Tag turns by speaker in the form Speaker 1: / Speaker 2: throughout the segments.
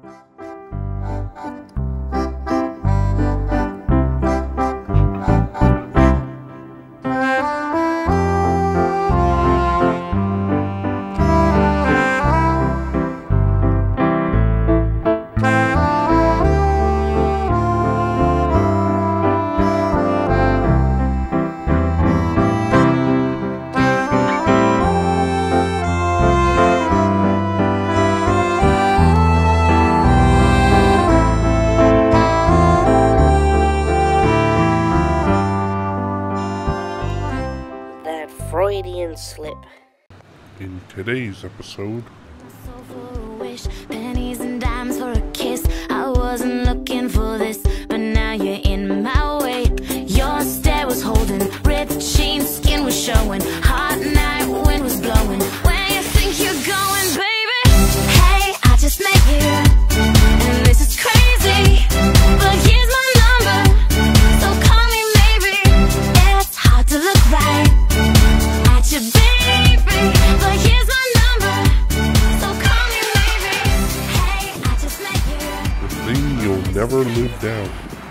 Speaker 1: Freudian slip.
Speaker 2: In today's episode,
Speaker 3: pennies and dimes for a kiss. I wasn't looking for this, but now you're in my way. Your stare was holding, ripped jeans, skin was showing. Hot night, wind was blowing. Where you think you're going, baby? Hey, I just met you, and this is crazy, but here's my number, so call me maybe. It's hard to look right at your baby, but here's my number, so call me maybe. Hey, I just met you.
Speaker 2: the thing you'll never live down.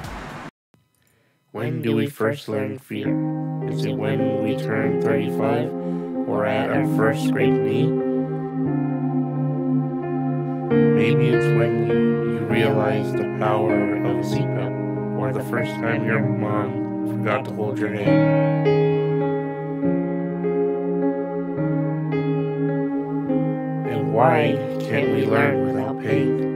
Speaker 4: When do we first learn fear? Is it when we turn 35 or at our first scraped knee? Maybe it's when you realize the power of a seatbelt, or the first time your mom forgot to hold your hand. And why can't we learn without pain?